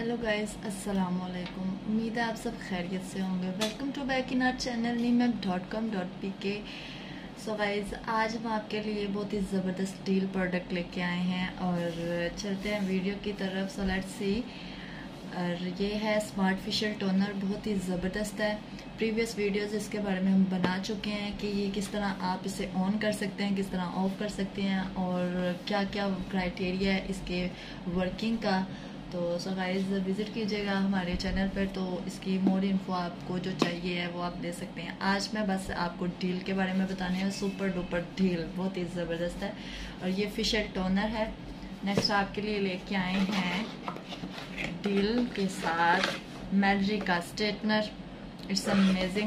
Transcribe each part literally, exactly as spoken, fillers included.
Hello guys, अस्सलाम वालेकुम। उम्मीद है आप सब खैरियत से होंगे। Welcome to back in our channel Neemap dot com dot P K. So guys, आज हम आपके लिए बहुत ही ज़बरदस्त डील प्रोडक्ट लेके आए हैं और चलते हैं वीडियो की तरफ। So let's see. और ये है स्मार्ट फेशियल टोनर, बहुत ही ज़बरदस्त है। प्रीवियस वीडियोस इसके बारे में हम बना चुके हैं कि ये किस तरह आप इसे ऑन कर सकते हैं, किस तरह ऑफ कर सकते हैं और क्या क्या क्राइटेरिया है इसके वर्किंग का। तो सो गाइस, विज़िट कीजिएगा हमारे चैनल पर, तो इसकी मोर इन्फो आपको जो चाहिए है वो आप ले सकते हैं। आज मैं बस आपको डील के बारे में बताने हैं। सुपर डुपर डील, बहुत ही ज़बरदस्त है। और ये फेशियल टोनर है। नेक्स्ट आपके लिए लेके आए हैं डील के साथ मैड्री का straightener. It's amazing.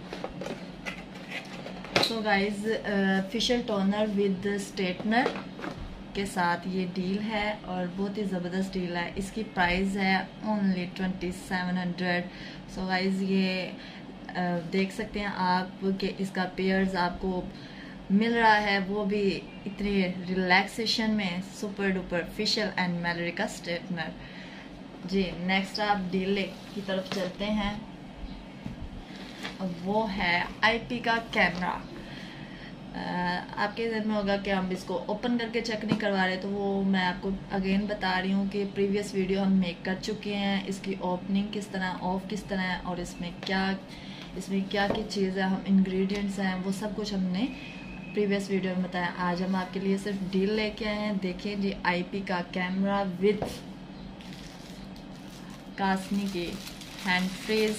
So guys, facial toner with straightener के साथ ये डील है और बहुत ही ज़बरदस्त डील है। इसकी प्राइस है only twenty seven hundred. So guys, ये uh, देख सकते हैं आप कि इसका पेयर्स आपको मिल रहा है, वो भी इतनी रिलैक्सेशन में। सुपर डुपर फेशियल एंड मैलरी का स्ट्रेटनर जी। नेक्स्ट आप डील की तरफ चलते हैं, वो है आईपी का कैमरा। Uh, आपके जहन में होगा कि हम इसको ओपन करके चेक नहीं करवा रहे, तो वो मैं आपको अगेन बता रही हूँ कि प्रीवियस वीडियो हम मेक कर चुके हैं। इसकी ओपनिंग किस तरह, ऑफ किस तरह है और इसमें क्या इसमें क्या क्या चीज़ है, हम इंग्रेडिएंट्स हैं, वो सब कुछ हमने प्रीवियस वीडियो में बताया। आज हम आपके लिए सिर्फ डील लेके आए हैं। देखें जी, आईपी का कैमरा विथ कासनी की hand free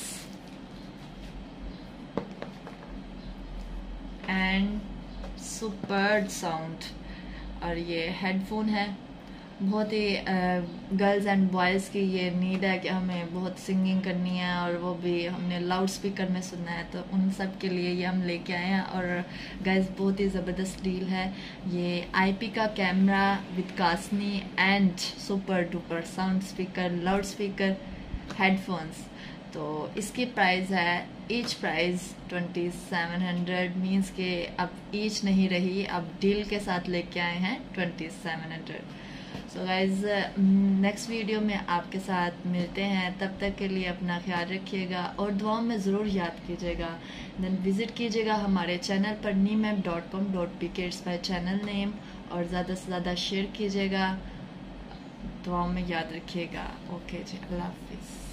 and super sound. और ये हेडफोन है। बहुत ही गर्ल्स एंड बॉयज़ की ये नीड है कि हमें बहुत सिंगिंग करनी है और वो भी हमने लाउड स्पीकर में सुनना है, तो उन सब के लिए ये हम लेके आए हैं। और गाइस, बहुत ही ज़बरदस्त डील है। ये आईपी का कैमरा विद कासनी and super duper sound speaker, loud speaker, headphones. तो इसकी प्राइस है, each price twenty seven hundred. Means के अब ईच नहीं रही, अब डील के साथ लेके आए हैं twenty seven hundred. So guys, next video में आपके साथ मिलते हैं। तब तक के लिए अपना ख्याल रखिएगा और दुआओं में ज़रूर याद कीजिएगा। देन विज़िट कीजिएगा हमारे चैनल पर Neemap dot com dot P K. It's my channel name. और ज़्यादा से ज़्यादा शेयर कीजिएगा। दुआओं में याद रखिएगा। ओके जी, अल्लाह हाफिज़।